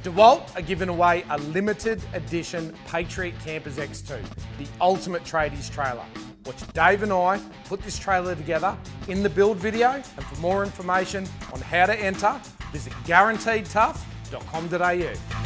DeWalt are giving away a limited edition Patriot Campers X2, the ultimate tradies trailer. Watch Dave and I put this trailer together in the build video, and for more information on how to enter, visit guaranteedtough.com.au.